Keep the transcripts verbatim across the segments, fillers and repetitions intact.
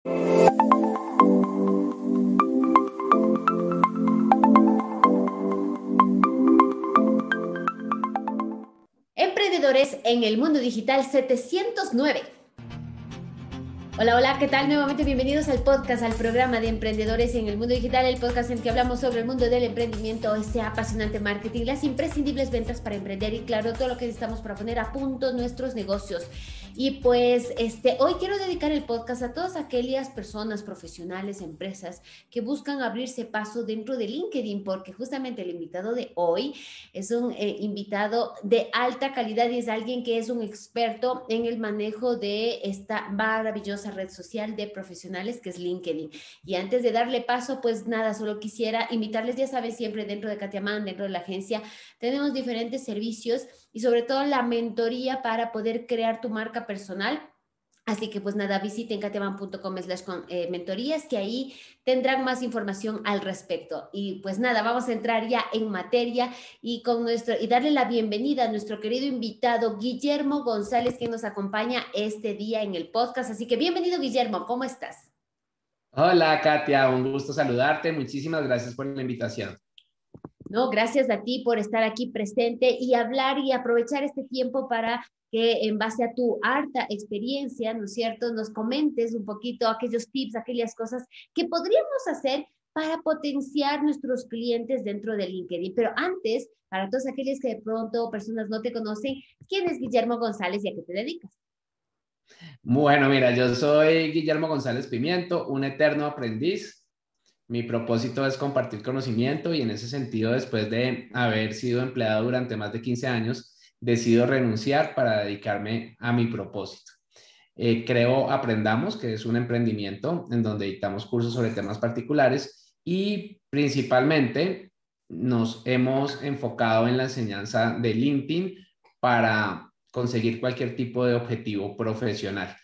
Emprendedores en el mundo digital setecientos nueve. Hola, hola, ¿qué tal? Nuevamente bienvenidos al podcast, al programa de Emprendedores en el mundo digital, el podcast en que hablamos sobre el mundo del emprendimiento, ese apasionante marketing, las imprescindibles ventas para emprender y claro, todo lo que necesitamos para poner a punto nuestros negocios. Y pues este, hoy quiero dedicar el podcast a todas aquellas personas, profesionales, empresas que buscan abrirse paso dentro de LinkedIn, porque justamente el invitado de hoy es un eh, invitado de alta calidad y es alguien que es un experto en el manejo de esta maravillosa red social de profesionales que es LinkedIn. Y antes de darle paso, pues nada, solo quisiera invitarles, ya saben, siempre dentro de Katiaman, dentro de la agencia, tenemos diferentes servicios y sobre todo la mentoría para poder crear tu marca personal. Así que pues nada, visiten katiaman punto com slash mentorías, que ahí tendrán más información al respecto. Y pues nada, vamos a entrar ya en materia y con nuestro y darle la bienvenida a nuestro querido invitado Guillermo González, que nos acompaña este día en el podcast. Así que bienvenido, Guillermo, ¿cómo estás? Hola, Katia, un gusto saludarte. Muchísimas gracias por la invitación. No, gracias a ti por estar aquí presente y hablar y aprovechar este tiempo para que en base a tu harta experiencia, ¿no es cierto?, nos comentes un poquito aquellos tips, aquellas cosas que podríamos hacer para potenciar nuestros clientes dentro de LinkedIn. Pero antes, para todos aquellos que de pronto personas no te conocen, ¿quién es Guillermo González y a qué te dedicas? Bueno, mira, yo soy Guillermo González Pimiento, un eterno aprendiz. Mi propósito es compartir conocimiento y en ese sentido, después de haber sido empleado durante más de quince años, decido renunciar para dedicarme a mi propósito. Eh, creo Aprendamos, que es un emprendimiento en donde dictamos cursos sobre temas particulares y principalmente nos hemos enfocado en la enseñanza de LinkedIn para conseguir cualquier tipo de objetivo profesional.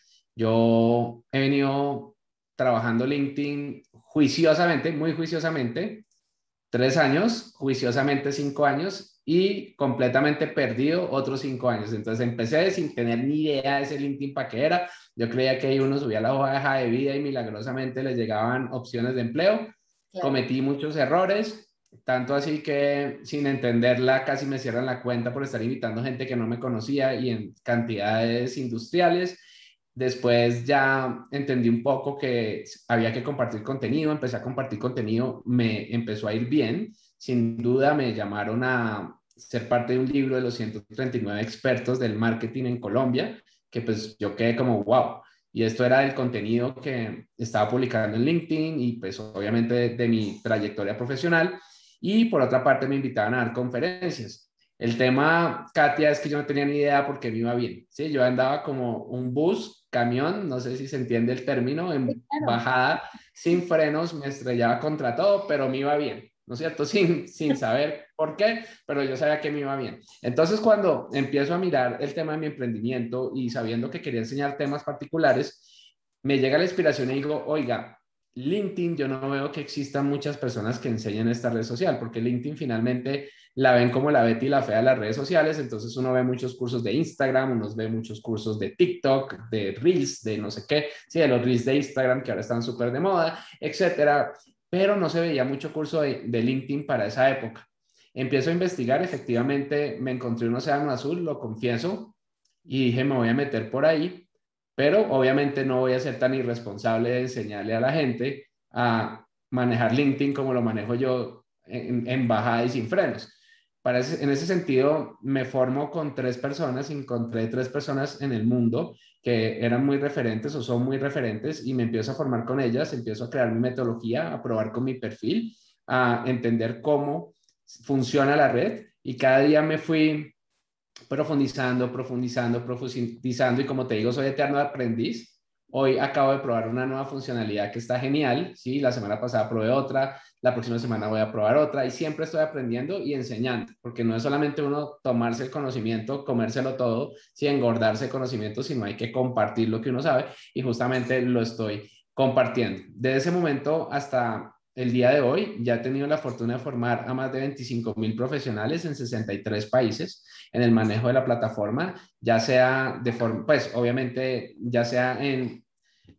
Yo he venido trabajando LinkedIn juiciosamente, muy juiciosamente, tres años, juiciosamente cinco años y completamente perdido otros cinco años. Entonces empecé sin tener ni idea de ese LinkedIn para qué era. Yo creía que ahí uno subía la hoja de vida y milagrosamente les llegaban opciones de empleo. Claro. Cometí muchos errores, tanto así que sin entenderla casi me cierran la cuenta por estar invitando gente que no me conocía y en cantidades industriales. Después ya entendí un poco que había que compartir contenido, empecé a compartir contenido, me empezó a ir bien. Sin duda me llamaron a ser parte de un libro de los ciento treinta y nueve expertos del marketing en Colombia, que pues yo quedé como wow. Y esto era el contenido que estaba publicando en LinkedIn y pues obviamente de, de mi trayectoria profesional. Y por otra parte me invitaban a dar conferencias. El tema, Katia, es que yo no tenía ni idea por qué me iba bien. ¿Sí? Yo andaba como un bus, camión, no sé si se entiende el término, Sí, en claro. bajada, sin frenos, me estrellaba contra todo, pero me iba bien, ¿no es cierto? Sin, sin saber por qué, pero yo sabía que me iba bien. Entonces, cuando empiezo a mirar el tema de mi emprendimiento y sabiendo que quería enseñar temas particulares, me llega la inspiración y digo, oiga, LinkedIn, yo no veo que existan muchas personas que enseñen esta red social, porque LinkedIn finalmente la ven como la Betty y la fea de las redes sociales, entonces uno ve muchos cursos de Instagram, uno ve muchos cursos de TikTok, de Reels, de no sé qué, sí, de los Reels de Instagram que ahora están súper de moda, etcétera, pero no se veía mucho curso de, de LinkedIn para esa época. Empiezo a investigar, efectivamente me encontré un océano azul, lo confieso, y dije, me voy a meter por ahí, pero obviamente no voy a ser tan irresponsable de enseñarle a la gente a manejar LinkedIn como lo manejo yo en, en bajada y sin frenos. Para ese, en ese sentido, me formo con tres personas, encontré tres personas en el mundo que eran muy referentes o son muy referentes y me empiezo a formar con ellas, empiezo a crear mi metodología, a probar con mi perfil, a entender cómo funciona la red y cada día me fui profundizando, profundizando, profundizando y como te digo, soy eterno aprendiz. Hoy acabo de probar una nueva funcionalidad que está genial, ¿sí? La semana pasada probé otra, la próxima semana voy a probar otra y siempre estoy aprendiendo y enseñando, porque no es solamente uno tomarse el conocimiento, comérselo todo, sí, engordarse el conocimiento, sino hay que compartir lo que uno sabe y justamente lo estoy compartiendo. Desde ese momento hasta el día de hoy ya he tenido la fortuna de formar a más de veinticinco mil profesionales en sesenta y tres países en el manejo de la plataforma, ya sea de forma, pues obviamente, ya sea en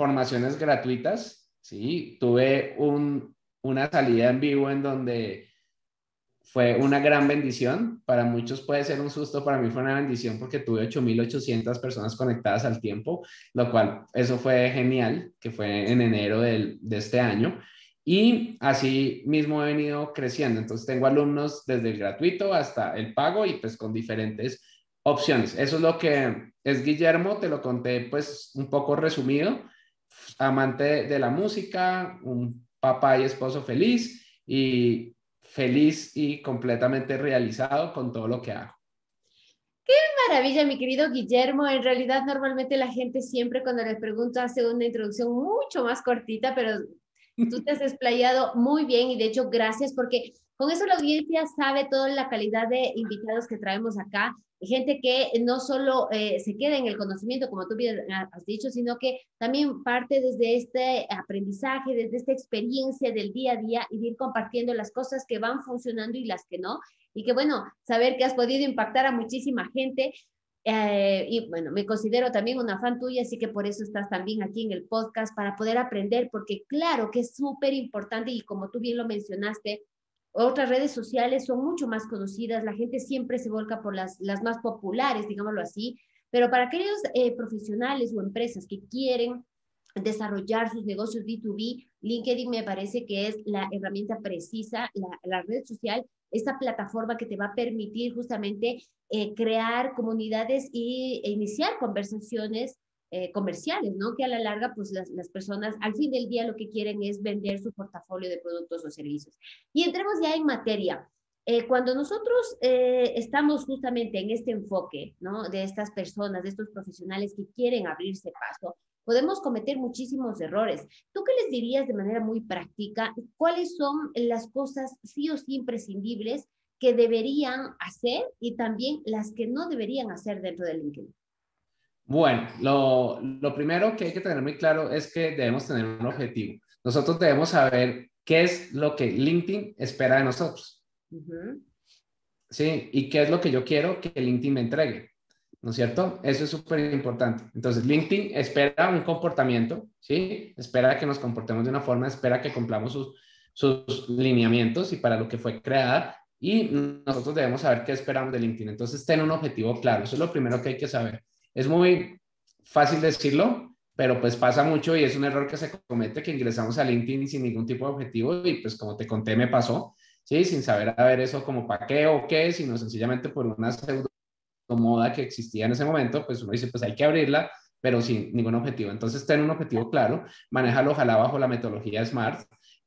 formaciones gratuitas, ¿sí? Tuve un, una salida en vivo en donde fue una gran bendición. Para muchos puede ser un susto, para mí fue una bendición porque tuve ocho mil ochocientas personas conectadas al tiempo, lo cual eso fue genial, que fue en enero del, de este año. Y así mismo he venido creciendo. Entonces tengo alumnos desde el gratuito hasta el pago y pues con diferentes opciones. Eso es lo que es Guillermo, te lo conté pues un poco resumido. Amante de la música, un papá y esposo feliz y feliz y completamente realizado con todo lo que hago. Maravilla, mi querido Guillermo. En realidad, normalmente la gente siempre cuando le pregunto hace una introducción mucho más cortita, pero tú te has explayado muy bien y de hecho gracias porque con eso la audiencia sabe toda la calidad de invitados que traemos acá. Gente que no solo eh, se queda en el conocimiento, como tú bien has dicho, sino que también parte desde este aprendizaje, desde esta experiencia del día a día y de ir compartiendo las cosas que van funcionando y las que no. Y que bueno, saber que has podido impactar a muchísima gente. Eh, y bueno, me considero también una fan tuya, así que por eso estás también aquí en el podcast, para poder aprender, porque claro que es súper importante y como tú bien lo mencionaste, otras redes sociales son mucho más conocidas, la gente siempre se volca por las, las más populares, digámoslo así, pero para aquellos eh, profesionales o empresas que quieren desarrollar sus negocios B dos B, LinkedIn me parece que es la herramienta precisa, la, la red social, esta plataforma que te va a permitir justamente eh, crear comunidades y, e iniciar conversaciones eh, comerciales, ¿no? Que a la larga, pues las, las personas al fin del día lo que quieren es vender su portafolio de productos o servicios. Y entremos ya en materia. Eh, cuando nosotros eh, estamos justamente en este enfoque, ¿no? De estas personas, de estos profesionales que quieren abrirse paso, podemos cometer muchísimos errores. ¿Tú qué les dirías de manera muy práctica? ¿Cuáles son las cosas sí o sí imprescindibles que deberían hacer y también las que no deberían hacer dentro de LinkedIn? Bueno, lo, lo primero que hay que tener muy claro es que debemos tener un objetivo. Nosotros debemos saber qué es lo que LinkedIn espera de nosotros. Uh-huh. ¿Sí? Y qué es lo que yo quiero que LinkedIn me entregue. ¿No es cierto? Eso es súper importante. Entonces, LinkedIn espera un comportamiento, ¿sí? Espera que nos comportemos de una forma, espera que cumplamos sus, sus lineamientos y para lo que fue creada. Y nosotros debemos saber qué esperamos de LinkedIn. Entonces, ten un objetivo claro. Eso es lo primero que hay que saber. Es muy fácil decirlo, pero pues pasa mucho y es un error que se comete, que ingresamos a LinkedIn sin ningún tipo de objetivo y pues como te conté me pasó, ¿sí? Sin saber a ver eso como para qué o qué, sino sencillamente por una pseudo moda que existía en ese momento, pues uno dice, pues hay que abrirla, pero sin ningún objetivo. Entonces, ten un objetivo claro, manéjalo ojalá bajo la metodología SMART,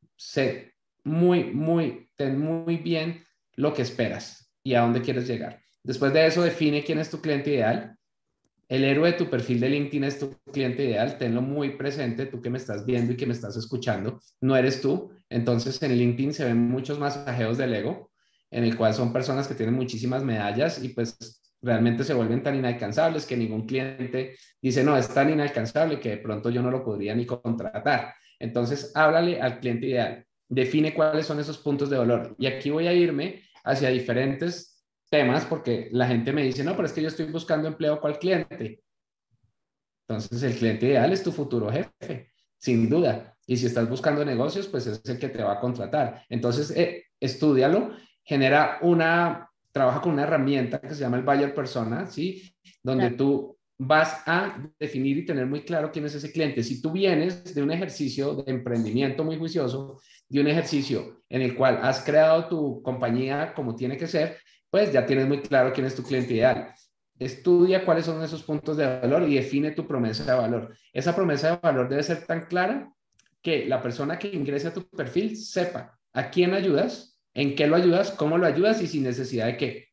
sé muy, muy, ten muy bien lo que esperas y a dónde quieres llegar. Después de eso, define quién es tu cliente ideal. El héroe de tu perfil de LinkedIn es tu cliente ideal, tenlo muy presente, tú que me estás viendo y que me estás escuchando, no eres tú. Entonces, en LinkedIn se ven muchos masajeos del ego, en el cual son personas que tienen muchísimas medallas y pues realmente se vuelven tan inalcanzables que ningún cliente dice, no, es tan inalcanzable que de pronto yo no lo podría ni contratar. Entonces, háblale al cliente ideal, define cuáles son esos puntos de dolor. Y aquí voy a irme hacia diferentes temas porque la gente me dice, no, pero es que yo estoy buscando empleo, ¿cuál cliente? Entonces, el cliente ideal es tu futuro jefe, sin duda. Y si estás buscando negocios, pues es el que te va a contratar. Entonces, eh, estúdialo, genera una trabaja con una herramienta que se llama el Buyer Persona, ¿sí? Donde claro, tú vas a definir y tener muy claro quién es ese cliente. Si tú vienes de un ejercicio de emprendimiento muy juicioso, de un ejercicio en el cual has creado tu compañía como tiene que ser, pues ya tienes muy claro quién es tu cliente ideal. Estudia cuáles son esos puntos de valor y define tu promesa de valor. Esa promesa de valor debe ser tan clara que la persona que ingrese a tu perfil sepa a quién ayudas, en qué lo ayudas, cómo lo ayudas y sin necesidad de qué.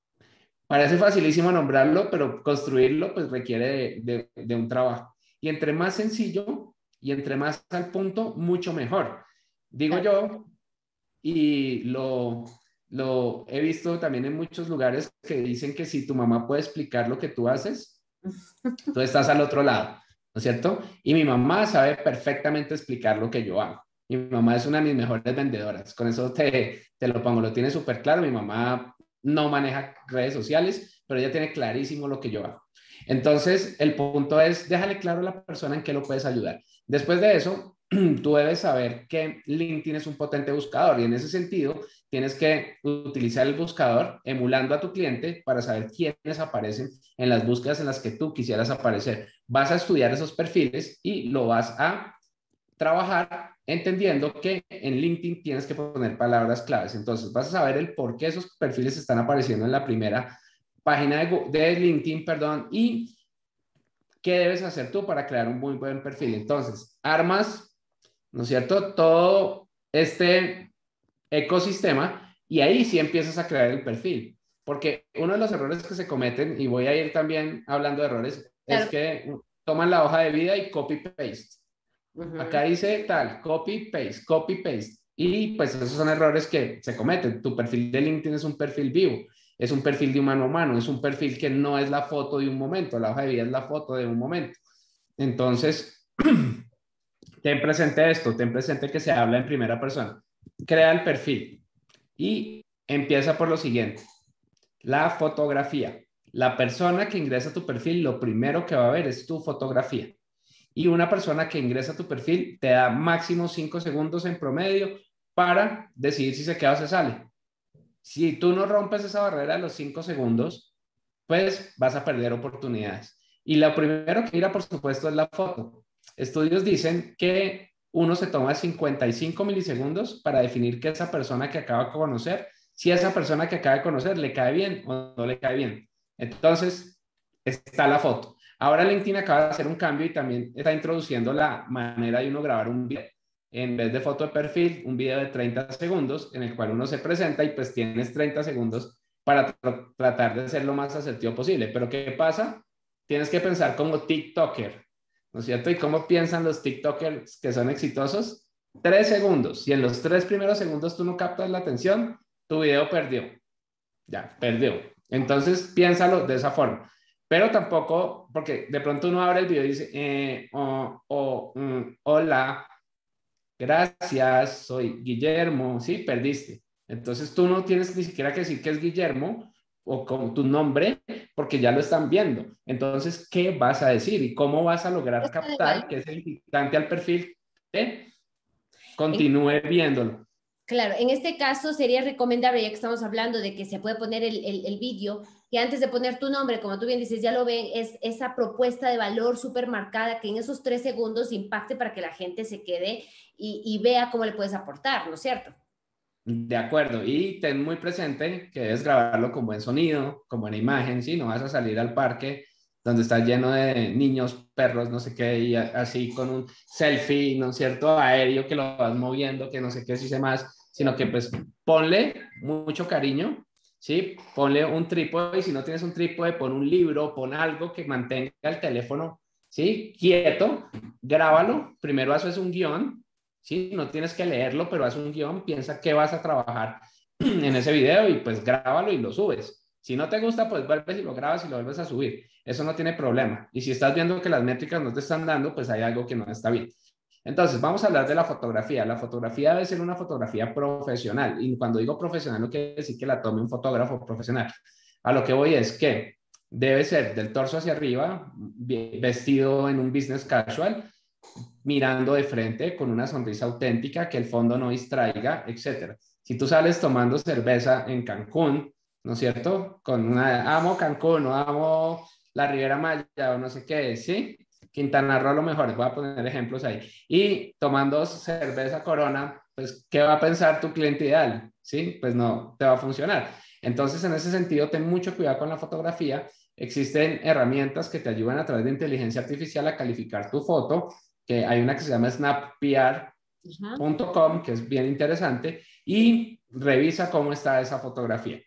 Parece facilísimo nombrarlo, pero construirlo pues requiere de, de, de un trabajo. Y entre más sencillo y entre más al punto, mucho mejor. Digo yo, y lo, lo he visto también en muchos lugares que dicen que si tu mamá puede explicar lo que tú haces, tú estás al otro lado, ¿no es cierto? Y mi mamá sabe perfectamente explicar lo que yo hago. Mi mamá es una de mis mejores vendedoras, con eso te, te lo pongo, lo tiene súper claro. Mi mamá no maneja redes sociales, pero ella tiene clarísimo lo que yo hago. Entonces, el punto es, déjale claro a la persona en qué lo puedes ayudar. Después de eso, tú debes saber que LinkedIn es un potente buscador y en ese sentido tienes que utilizar el buscador emulando a tu cliente para saber quiénes aparecen en las búsquedas en las que tú quisieras aparecer. Vas a estudiar esos perfiles y lo vas a trabajar entendiendo que en LinkedIn tienes que poner palabras claves. Entonces vas a saber el por qué esos perfiles están apareciendo en la primera página de, de LinkedIn, perdón, y qué debes hacer tú para crear un muy buen perfil. Entonces, armas, ¿no es cierto? Todo este ecosistema y ahí sí empiezas a crear el perfil. Porque uno de los errores que se cometen, y voy a ir también hablando de errores, Claro. es que toman la hoja de vida y copy-paste. Uh-huh. Acá dice tal, copy-paste, copy-paste. Y pues esos son errores que se cometen. Tu perfil de LinkedIn es un perfil vivo, es un perfil de humano a humano, es un perfil que no es la foto de un momento, la hoja de vida es la foto de un momento. Entonces, ten presente esto, ten presente que se habla en primera persona. Crea el perfil y empieza por lo siguiente. La fotografía. La persona que ingresa a tu perfil, lo primero que va a ver es tu fotografía. Y una persona que ingresa a tu perfil te da máximo cinco segundos en promedio para decidir si se queda o se sale. Si tú no rompes esa barrera de los cinco segundos, pues vas a perder oportunidades. Y lo primero que mira, por supuesto, es la foto. Estudios dicen que uno se toma cincuenta y cinco milisegundos para definir que esa persona que acaba de conocer, si esa persona que acaba de conocer le cae bien o no le cae bien. Entonces, está la foto. Ahora LinkedIn acaba de hacer un cambio y también está introduciendo la manera de uno grabar un video. En vez de foto de perfil, un video de treinta segundos en el cual uno se presenta y pues tienes treinta segundos para tr tratar de ser lo más asertivo posible. Pero ¿qué pasa? Tienes que pensar como TikToker, ¿no es cierto? ¿Y cómo piensan los TikTokers que son exitosos? Tres segundos. Si en los tres primeros segundos tú no captas la atención, tu video perdió. Ya, perdió. Entonces, piénsalo de esa forma. Pero tampoco, porque de pronto uno abre el video y dice, eh, oh, oh, mm, hola, gracias, soy Guillermo. Sí, perdiste. Entonces tú no tienes ni siquiera que decir que es Guillermo o con tu nombre, porque ya lo están viendo. Entonces, ¿qué vas a decir? ¿Y cómo vas a lograr captar que es el visitante al perfil que continúe viéndolo? Claro, en este caso sería recomendable, ya que estamos hablando de que se puede poner el, el, el vídeo, que antes de poner tu nombre, como tú bien dices, ya lo ven, es esa propuesta de valor súper marcada que en esos tres segundos impacte para que la gente se quede y, y vea cómo le puedes aportar, ¿no es cierto? De acuerdo, y ten muy presente que debes grabarlo con buen sonido, con buena imagen, ¿sí? No vas a salir al parque donde está lleno de niños, perros, no sé qué, y así con un selfie, ¿no es cierto?, aéreo que lo vas moviendo, que no sé qué, si sé más, sino que pues ponle mucho cariño, ¿sí? Ponle un trípode y si no tienes un trípode, pon un libro, pon algo que mantenga el teléfono, ¿sí? Quieto, grábalo, primero haces un guión, ¿sí? No tienes que leerlo, pero haz un guión, piensa qué vas a trabajar en ese video y pues grábalo y lo subes. Si no te gusta, pues vuelves y lo grabas y lo vuelves a subir. Eso no tiene problema. Y si estás viendo que las métricas no te están dando, pues hay algo que no está bien. Entonces, vamos a hablar de la fotografía. La fotografía debe ser una fotografía profesional. Y cuando digo profesional, no quiere decir que la tome un fotógrafo profesional. A lo que voy es que debe ser del torso hacia arriba, vestido en un business casual, mirando de frente con una sonrisa auténtica, que el fondo no distraiga, etcétera. Si tú sales tomando cerveza en Cancún, ¿no es cierto? Con una, amo Cancún, o amo la Riviera Maya, o no sé qué, ¿sí? Quintana Roo, lo mejor, voy a poner ejemplos ahí. Y tomando cerveza Corona, pues, ¿qué va a pensar tu cliente ideal? ¿Sí? Pues no te va a funcionar. Entonces, en ese sentido, ten mucho cuidado con la fotografía. Existen herramientas que te ayudan a través de inteligencia artificial a calificar tu foto, que hay una que se llama snap P R punto com, que es bien interesante, y revisa cómo está esa fotografía.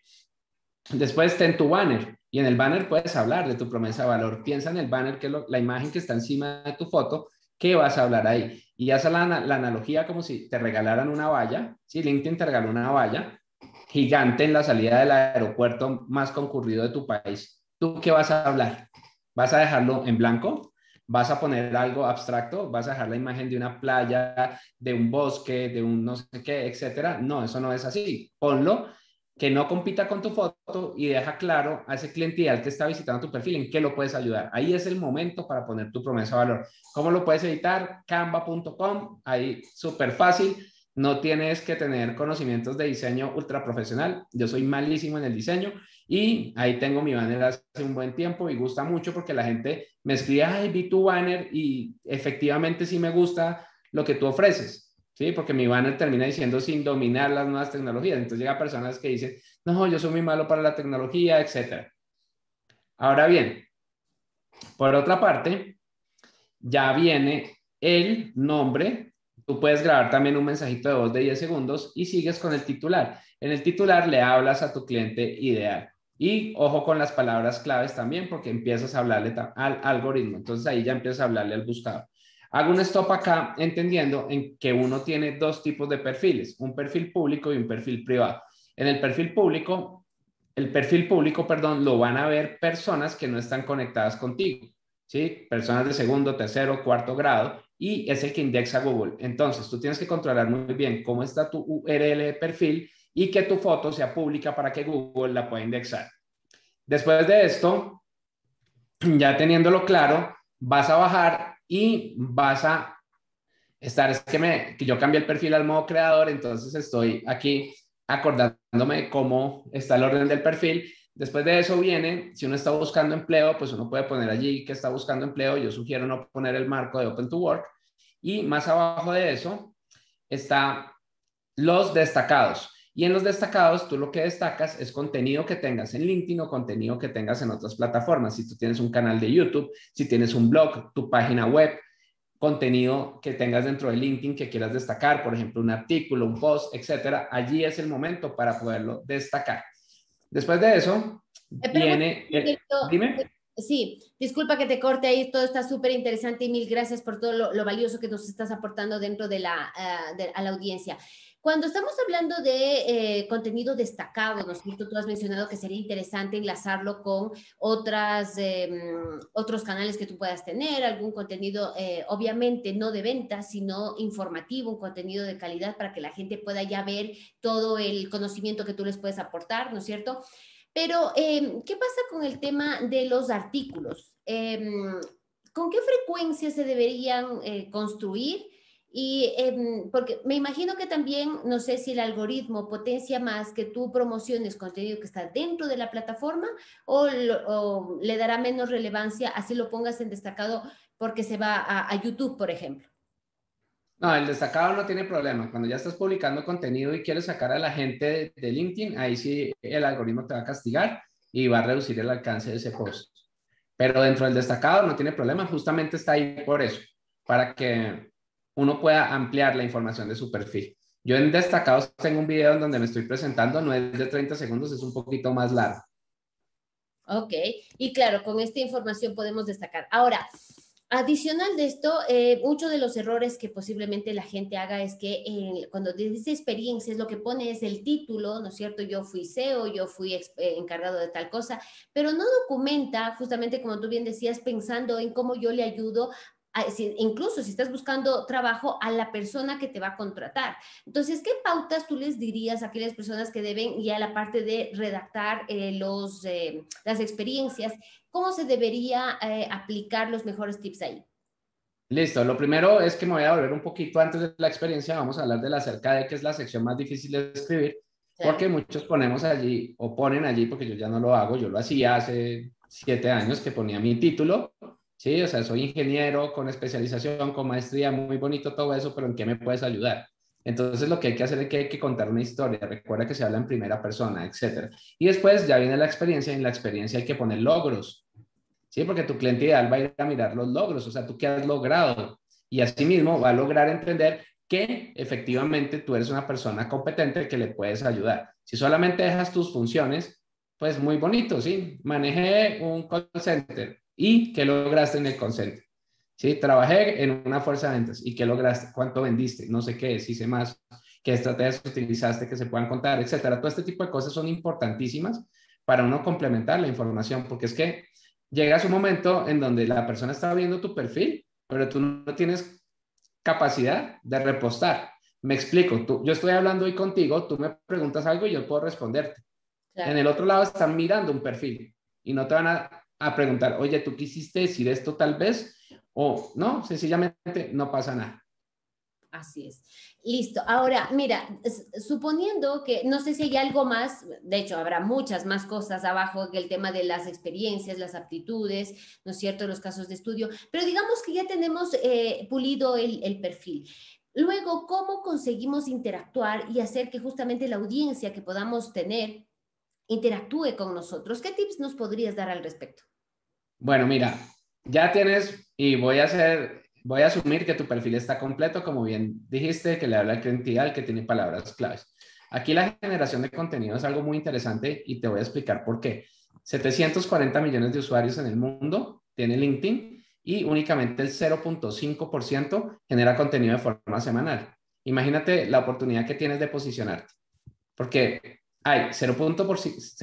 Después ten tu banner, y en el banner puedes hablar de tu promesa de valor. Piensa en el banner, que es lo, la imagen que está encima de tu foto, ¿qué vas a hablar ahí? Y haz la, la analogía como si te regalaran una valla, ¿sí? LinkedIn te regaló una valla gigante en la salida del aeropuerto más concurrido de tu país. ¿Tú qué vas a hablar? ¿Vas a dejarlo en blanco? ¿Vas a poner algo abstracto? ¿Vas a dejar la imagen de una playa, de un bosque, de un no sé qué, etcétera? No, eso no es así. Ponlo que no compita con tu foto y deja claro a ese cliente ideal que está visitando tu perfil en qué lo puedes ayudar. Ahí es el momento para poner tu promesa de valor. ¿Cómo lo puedes editar? canva punto com, ahí súper fácil. No tienes que tener conocimientos de diseño ultra profesional. Yo soy malísimo en el diseño y ahí tengo mi banner hace un buen tiempo y gusta mucho porque la gente me escribe, ay, vi tu banner y efectivamente sí me gusta lo que tú ofreces. Sí, porque mi banner termina diciendo sin dominar las nuevas tecnologías. Entonces llega personas que dicen, no, yo soy muy malo para la tecnología, etcétera. Ahora bien, por otra parte, ya viene el nombre. Tú puedes grabar también un mensajito de voz de diez segundos y sigues con el titular. En el titular le hablas a tu cliente ideal. Y ojo con las palabras claves también, porque empiezas a hablarle al algoritmo. Entonces ahí ya empiezas a hablarle al buscador. Hago un stop acá entendiendo en que uno tiene dos tipos de perfiles, un perfil público y un perfil privado. En el perfil público, el perfil público, perdón, lo van a ver personas que no están conectadas contigo, ¿sí? Personas de segundo, tercero, cuarto grado y es el que indexa Google. Entonces, tú tienes que controlar muy bien cómo está tu U R L de perfil y que tu foto sea pública para que Google la pueda indexar. Después de esto, ya teniéndolo claro, vas a bajar y vas a estar, es que, me, que yo cambié el perfil al modo creador, entonces estoy aquí acordándome cómo está el orden del perfil. Después de eso viene, si uno está buscando empleo, pues uno puede poner allí que está buscando empleo. Yo sugiero no poner el marco de Open to Work. Y más abajo de eso está los destacados. Y en los destacados, tú lo que destacas es contenido que tengas en LinkedIn o contenido que tengas en otras plataformas. Si tú tienes un canal de YouTube, si tienes un blog, tu página web, contenido que tengas dentro de LinkedIn que quieras destacar, por ejemplo, un artículo, un post, etcétera. Allí es el momento para poderlo destacar. Después de eso, Eh, viene el... Dime. Sí, disculpa que te corte ahí, todo está súper interesante y mil gracias por todo lo, lo valioso que nos estás aportando dentro de la, uh, de, a la audiencia. Cuando estamos hablando de eh, contenido destacado, ¿no es cierto? Tú has mencionado que sería interesante enlazarlo con otras, eh, otros canales que tú puedas tener, algún contenido, eh, obviamente no de venta, sino informativo, un contenido de calidad para que la gente pueda ya ver todo el conocimiento que tú les puedes aportar, ¿no es cierto? Pero, eh, ¿qué pasa con el tema de los artículos? Eh, ¿Con qué frecuencia se deberían eh, construir? Y eh, porque me imagino que también, no sé si el algoritmo potencia más que tú promociones contenido que está dentro de la plataforma o, lo, o le dará menos relevancia, así lo pongas en destacado porque se va a, a YouTube, por ejemplo. No, el destacado no tiene problema. Cuando ya estás publicando contenido y quieres sacar a la gente de, de LinkedIn, ahí sí el algoritmo te va a castigar y va a reducir el alcance de ese post. Pero dentro del destacado no tiene problema, justamente está ahí por eso, para que uno pueda ampliar la información de su perfil. Yo en destacados tengo un video en donde me estoy presentando, no es de treinta segundos, es un poquito más largo. Ok, y claro, con esta información podemos destacar. Ahora, adicional de esto, eh, muchos de los errores que posiblemente la gente haga es que eh, cuando dice experiencias, lo que pone es el título, ¿no es cierto? Yo fui C E O, yo fui eh, encargado de tal cosa, pero no documenta, justamente como tú bien decías, pensando en cómo yo le ayudo a, si, incluso si estás buscando trabajo a la persona que te va a contratar. Entonces, ¿qué pautas tú les dirías a aquellas personas que deben ya la parte de redactar eh, los, eh, las experiencias? ¿Cómo se debería eh, aplicar los mejores tips ahí? Listo, lo primero es que me voy a volver un poquito antes de la experiencia, vamos a hablar de la acerca de que es la sección más difícil de escribir, claro. Porque muchos ponemos allí, o ponen allí, porque yo ya no lo hago, yo lo hacía hace siete años que ponía mi título, sí, o sea, soy ingeniero con especialización, con maestría, muy bonito todo eso, pero ¿en qué me puedes ayudar? Entonces lo que hay que hacer es que hay que contar una historia, recuerda que se habla en primera persona, etcétera. Y después ya viene la experiencia, y en la experiencia hay que poner logros. Sí, porque tu cliente ideal va a ir a mirar los logros, o sea, tú qué has logrado. Y asimismo va a lograr entender que efectivamente tú eres una persona competente que le puedes ayudar. Si solamente dejas tus funciones, pues muy bonito, ¿sí? Manejé un call center y ¿qué lograste en el call center? Sí, trabajé en una fuerza de ventas y ¿qué lograste? ¿Cuánto vendiste? No sé qué, si hice más, qué estrategias utilizaste que se puedan contar, etcétera. Todo este tipo de cosas son importantísimas para uno complementar la información, porque es que llegas un momento en donde la persona está viendo tu perfil, pero tú no tienes capacidad de repostar. Me explico, tú, yo estoy hablando hoy contigo, tú me preguntas algo y yo puedo responderte. Claro. En el otro lado están mirando un perfil y no te van a, a preguntar, oye, ¿tú quisiste decir esto tal vez? O no, sencillamente no pasa nada. Así es. Listo. Ahora, mira, suponiendo que, no sé si hay algo más, de hecho, habrá muchas más cosas abajo que el tema de las experiencias, las aptitudes, ¿no es cierto?, los casos de estudio, pero digamos que ya tenemos eh, pulido el, el perfil. Luego, ¿cómo conseguimos interactuar y hacer que justamente la audiencia que podamos tener interactúe con nosotros? ¿Qué tips nos podrías dar al respecto? Bueno, mira, ya tienes, y voy a hacer, voy a asumir que tu perfil está completo, como bien dijiste, que le habla al cliente ideal, que tiene palabras claves. Aquí la generación de contenido es algo muy interesante y te voy a explicar por qué. setecientos cuarenta millones de usuarios en el mundo tiene LinkedIn y únicamente el cero punto cinco por ciento genera contenido de forma semanal. Imagínate la oportunidad que tienes de posicionarte, porque hay cero punto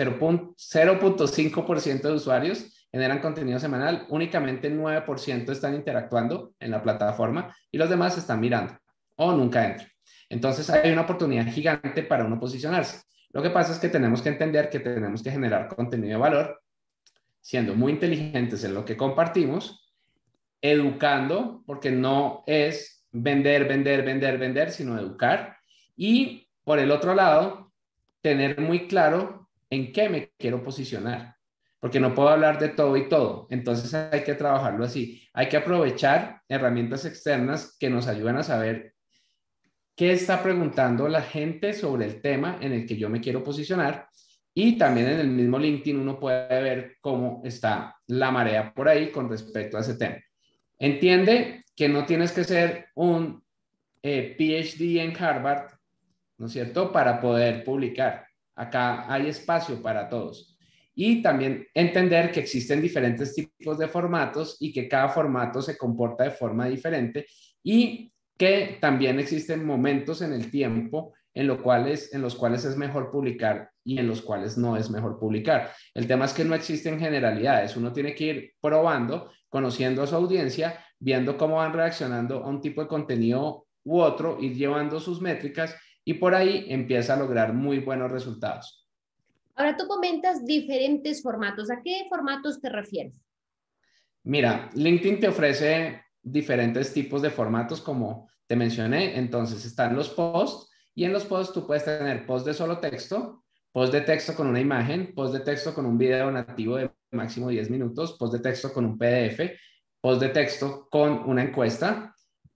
cinco por ciento de usuarios generan contenido semanal, únicamente nueve por ciento están interactuando en la plataforma y los demás están mirando o nunca entran. Entonces hay una oportunidad gigante para uno posicionarse. Lo que pasa es que tenemos que entender que tenemos que generar contenido de valor, siendo muy inteligentes en lo que compartimos, educando, porque no es vender, vender, vender, vender, sino educar. Y por el otro lado, tener muy claro en qué me quiero posicionar, porque no puedo hablar de todo y todo. Entonces hay que trabajarlo así. Hay que aprovechar herramientas externas que nos ayudan a saber qué está preguntando la gente sobre el tema en el que yo me quiero posicionar. Y también en el mismo LinkedIn uno puede ver cómo está la marea por ahí con respecto a ese tema. Entiende que no tienes que ser un eh, P H D en Harvard, ¿no es cierto?, para poder publicar. Acá hay espacio para todos. Y también entender que existen diferentes tipos de formatos y que cada formato se comporta de forma diferente y que también existen momentos en el tiempo en, lo cuales, en los cuales es mejor publicar y en los cuales no es mejor publicar. El tema es que no existen generalidades. Uno tiene que ir probando, conociendo a su audiencia, viendo cómo van reaccionando a un tipo de contenido u otro, ir llevando sus métricas y por ahí empieza a lograr muy buenos resultados. Ahora tú comentas diferentes formatos. ¿A qué formatos te refieres? Mira, LinkedIn te ofrece diferentes tipos de formatos como te mencioné. Entonces están los posts y en los posts tú puedes tener post de solo texto, post de texto con una imagen, post de texto con un video nativo de máximo diez minutos, post de texto con un P D F, post de texto con una encuesta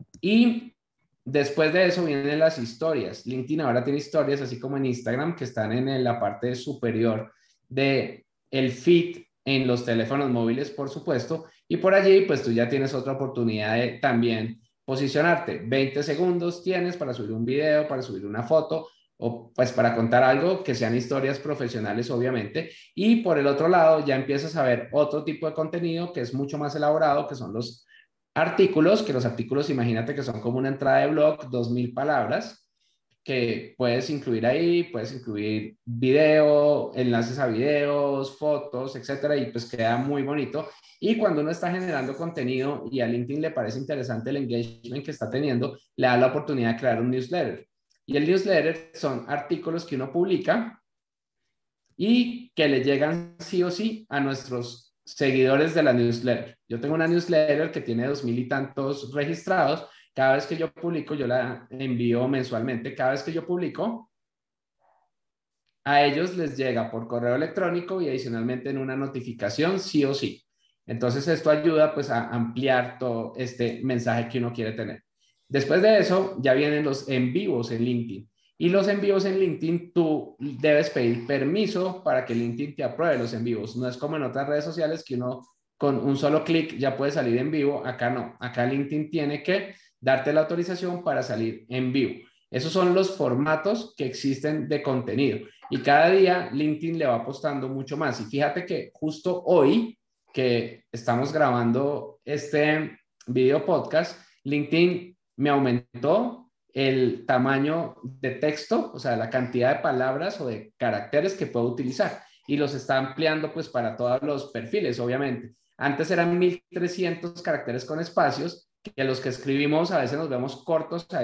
y después de eso vienen las historias. LinkedIn ahora tiene historias, así como en Instagram, que están en la parte superior de el feed en los teléfonos móviles, por supuesto. Y por allí, pues tú ya tienes otra oportunidad de también posicionarte. veinte segundos tienes para subir un video, para subir una foto o pues para contar algo que sean historias profesionales, obviamente. Y por el otro lado, ya empiezas a ver otro tipo de contenido que es mucho más elaborado, que son los artículos, que los artículos, imagínate que son como una entrada de blog, dos mil palabras, que puedes incluir ahí, puedes incluir video, enlaces a videos, fotos, etcétera, y pues queda muy bonito. Y cuando uno está generando contenido y a LinkedIn le parece interesante el engagement que está teniendo, le da la oportunidad de crear un newsletter. Y el newsletter son artículos que uno publica y que le llegan sí o sí a nuestros seguidores de la newsletter. Yo tengo una newsletter que tiene dos mil y tantos registrados. Cada vez que yo publico, yo la envío mensualmente. Cada vez que yo publico, a ellos les llega por correo electrónico y adicionalmente en una notificación sí o sí. Entonces esto ayuda pues a ampliar todo este mensaje que uno quiere tener. Después de eso ya vienen los en vivos en LinkedIn. Y los en vivos en LinkedIn, tú debes pedir permiso para que LinkedIn te apruebe los en vivos. No es como en otras redes sociales que uno con un solo clic ya puede salir en vivo. Acá no. Acá LinkedIn tiene que darte la autorización para salir en vivo. Esos son los formatos que existen de contenido. Y cada día LinkedIn le va apostando mucho más. Y fíjate que justo hoy que estamos grabando este video podcast, LinkedIn me aumentó el tamaño de texto, o sea, la cantidad de palabras o de caracteres que puedo utilizar y los está ampliando pues para todos los perfiles, obviamente. Antes eran mil trescientos caracteres con espacios, que los que escribimos a veces nos vemos cortos ahí,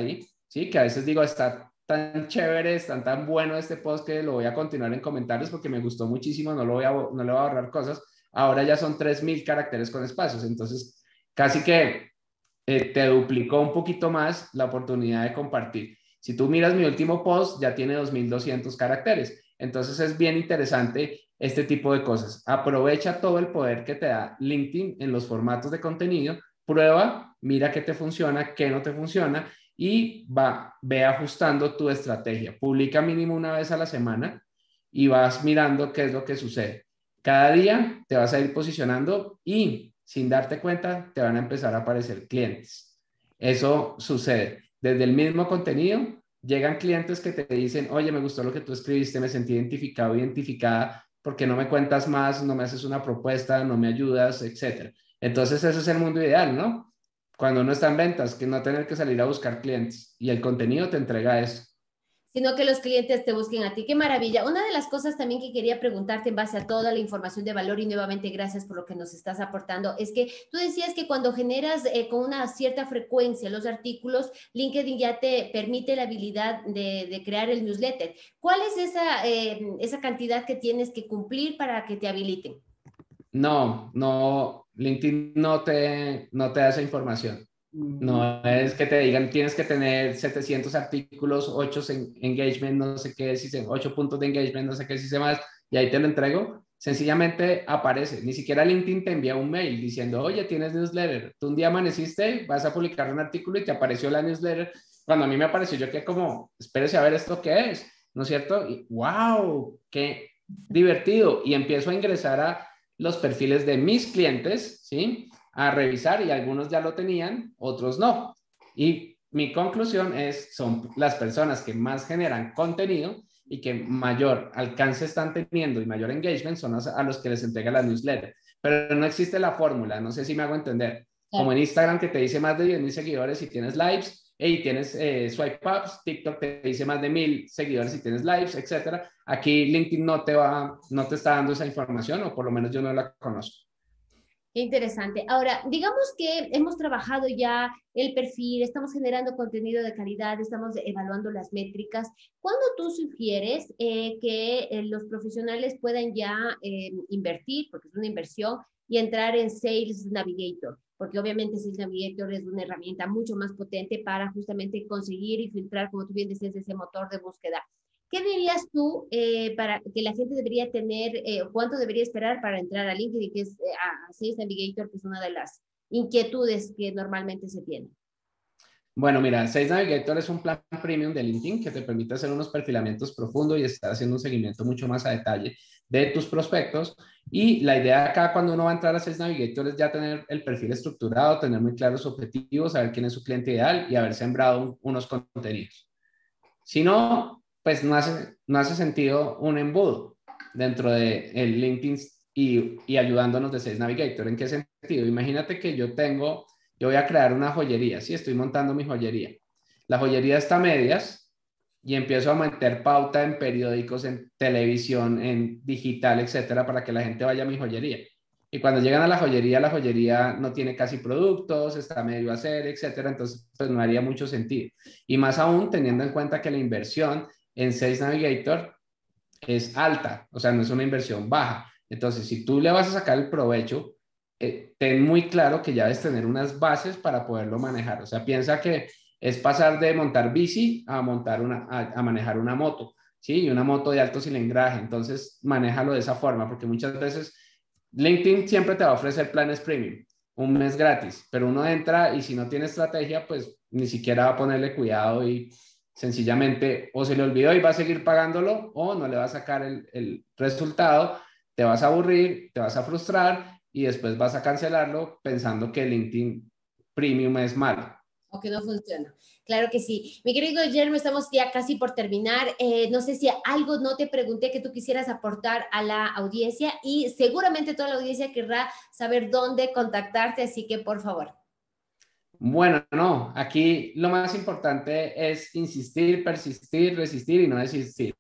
¿sí? Que a veces digo, está tan chévere, está tan bueno este post que lo voy a continuar en comentarios porque me gustó muchísimo, no, lo voy a, no le voy a ahorrar cosas. Ahora ya son tres mil caracteres con espacios, entonces casi que eh, te duplicó un poquito más la oportunidad de compartir. Si tú miras mi último post, ya tiene dos mil doscientos caracteres. Entonces es bien interesante este tipo de cosas. Aprovecha todo el poder que te da LinkedIn en los formatos de contenido, prueba, mira qué te funciona, qué no te funciona y va, ve ajustando tu estrategia. Publica mínimo una vez a la semana y vas mirando qué es lo que sucede. Cada día te vas a ir posicionando y sin darte cuenta te van a empezar a aparecer clientes. Eso sucede. Desde el mismo contenido llegan clientes que te dicen, oye, me gustó lo que tú escribiste, me sentí identificado, identificada, porque no me cuentas más, no me haces una propuesta, no me ayudas, etcétera. Entonces ese es el mundo ideal, ¿no? Cuando uno está en ventas, que no tener que salir a buscar clientes y el contenido te entrega eso. Sino que los clientes te busquen a ti. ¡Qué maravilla! Una de las cosas también que quería preguntarte en base a toda la información de valor y nuevamente gracias por lo que nos estás aportando, es que tú decías que cuando generas eh, con una cierta frecuencia los artículos, LinkedIn ya te permite la habilidad de, de crear el newsletter. ¿Cuál es esa, eh, esa cantidad que tienes que cumplir para que te habiliten? No, no, LinkedIn no te, no te da esa información. No es que te digan tienes que tener setecientos artículos, ocho en, engagement, no sé qué, si se, ocho puntos de engagement, no sé qué, si se más, y ahí te lo entrego. Sencillamente aparece. Ni siquiera LinkedIn te envía un mail diciendo, oye, tienes newsletter. Tú un día amaneciste, vas a publicar un artículo y te apareció la newsletter. Cuando a mí me apareció, yo quedé como, espérese a ver esto qué es, ¿no es cierto? Y wow, qué divertido. Y empiezo a ingresar a los perfiles de mis clientes, ¿sí? A revisar y algunos ya lo tenían, otros no. Y mi conclusión es, son las personas que más generan contenido y que mayor alcance están teniendo y mayor engagement son a los que les entrega la newsletter. Pero no existe la fórmula, no sé si me hago entender. Como en Instagram que te dice más de diez mil seguidores y tienes lives, y tienes eh, swipe ups, TikTok te dice más de mil seguidores y tienes lives, etcétera. Aquí LinkedIn no te va, no te está dando esa información, o por lo menos yo no la conozco. Qué interesante. Ahora, digamos que hemos trabajado ya el perfil, estamos generando contenido de calidad, estamos evaluando las métricas. ¿Cuándo tú sugieres eh, que eh, los profesionales puedan ya eh, invertir, porque es una inversión, y entrar en Sales Navigator? Porque obviamente Sales Navigator es una herramienta mucho más potente para justamente conseguir y filtrar, como tú bien decías, ese motor de búsqueda. ¿Qué dirías tú eh, para que la gente debería tener, eh, cuánto debería esperar para entrar a LinkedIn, que es eh, a Sales Navigator, que es una de las inquietudes que normalmente se tiene? Bueno, mira, Sales Navigator es un plan premium de LinkedIn que te permite hacer unos perfilamientos profundos y estar haciendo un seguimiento mucho más a detalle de tus prospectos. Y la idea acá cuando uno va a entrar a Sales Navigator es ya tener el perfil estructurado, tener muy claros sus objetivos, saber quién es su cliente ideal y haber sembrado un, unos contenidos. Si no, pues no hace, no hace sentido un embudo dentro de el LinkedIn y, y ayudándonos de Sales Navigator. ¿En qué sentido? Imagínate que yo tengo, yo voy a crear una joyería, sí, estoy montando mi joyería. La joyería está a medias y empiezo a meter pauta en periódicos, en televisión, en digital, etcétera, para que la gente vaya a mi joyería. Y cuando llegan a la joyería, la joyería no tiene casi productos, está medio a hacer, etcétera. Entonces, pues no haría mucho sentido. Y más aún teniendo en cuenta que la inversión en Sales Navigator es alta, o sea, no es una inversión baja. Entonces, si tú le vas a sacar el provecho, eh, ten muy claro que ya debes tener unas bases para poderlo manejar. O sea, piensa que es pasar de montar bici a montar una, a, a manejar una moto, ¿sí? Y una moto de alto cilindraje. Entonces, manéjalo de esa forma, porque muchas veces LinkedIn siempre te va a ofrecer planes premium, un mes gratis, pero uno entra y si no tiene estrategia, pues ni siquiera va a ponerle cuidado y sencillamente o se le olvidó y va a seguir pagándolo o no le va a sacar el, el resultado, te vas a aburrir, te vas a frustrar y después vas a cancelarlo pensando que LinkedIn Premium es malo. O que no funciona. Claro que sí. Mi querido Guillermo, estamos ya casi por terminar. Eh, no sé si algo no te pregunté que tú quisieras aportar a la audiencia y seguramente toda la audiencia querrá saber dónde contactarte, así que por favor. Bueno, no, aquí lo más importante es insistir, persistir, resistir y no desistir.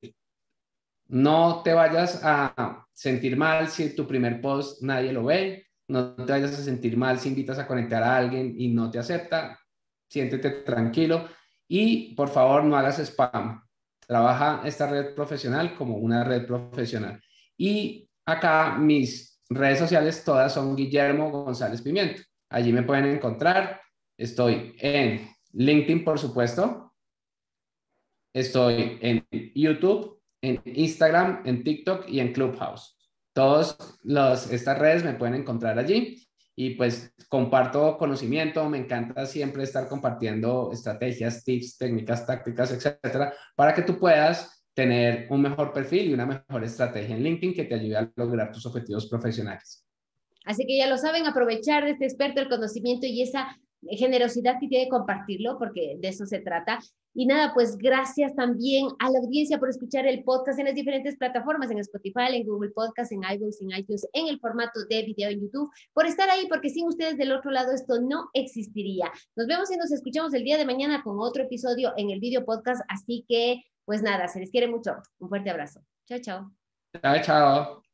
No te vayas a sentir mal si tu primer post nadie lo ve, no te vayas a sentir mal si invitas a conectar a alguien y no te acepta, siéntete tranquilo Y por favor, no hagas spam. Trabaja esta red profesional como una red profesional. Y acá mis redes sociales todas son Guillermo González Pimiento. Allí me pueden encontrar. Estoy en LinkedIn, por supuesto. Estoy en YouTube, en Instagram, en TikTok y en Clubhouse. Todas estas redes me pueden encontrar allí. Y pues comparto conocimiento, me encanta siempre estar compartiendo estrategias, tips, técnicas, tácticas, etcétera, para que tú puedas tener un mejor perfil y una mejor estrategia en LinkedIn que te ayude a lograr tus objetivos profesionales. Así que ya lo saben, aprovechar de este experto el conocimiento y esa generosidad que tiene compartirlo, porque de eso se trata. Y nada, pues gracias también a la audiencia por escuchar el podcast en las diferentes plataformas, en Spotify, en Google Podcast, en iVoox, en iTunes, en el formato de video en YouTube, por estar ahí, porque sin ustedes del otro lado esto no existiría. Nos vemos y nos escuchamos el día de mañana con otro episodio en el video podcast, así que pues nada, se les quiere mucho. Un fuerte abrazo. Chao, chao. Chao, chao.